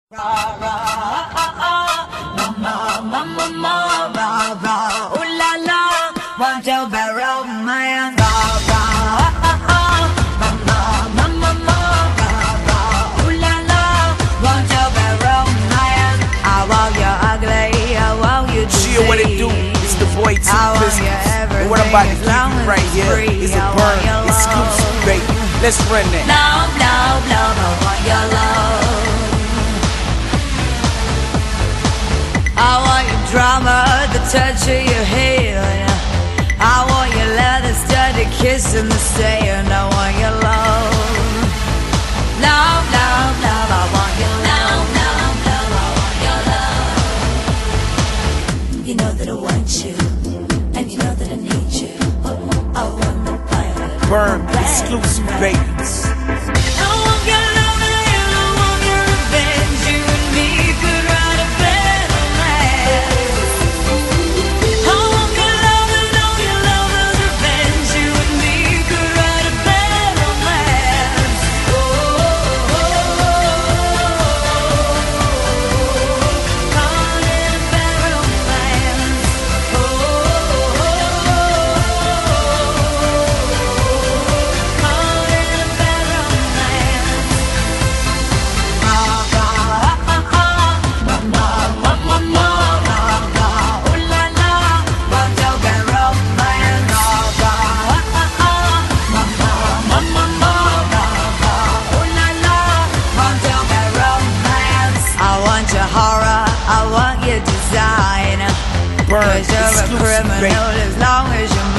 Ra ra mama mama mama ra ra ooh la la want to be romance ra ra mama mama mama ra ra ooh la la want to be romance. I want you ugly, I want you to see what it do. It's the boy T-Business. And what I'm about to give you right here is a burn exclusive, baby. Let's run that. Love, love, love, I want your love. I want your drama, the touch of your hand. I want your leather studded kiss in the sand. I want your love. Love, love, love, I want your love. Love, love, I want your love. You know that I want you, and you know that I need you. I want the fire. Burn exclusive, babies. I want your design. Burn, cause you're a criminal baby. as long as you're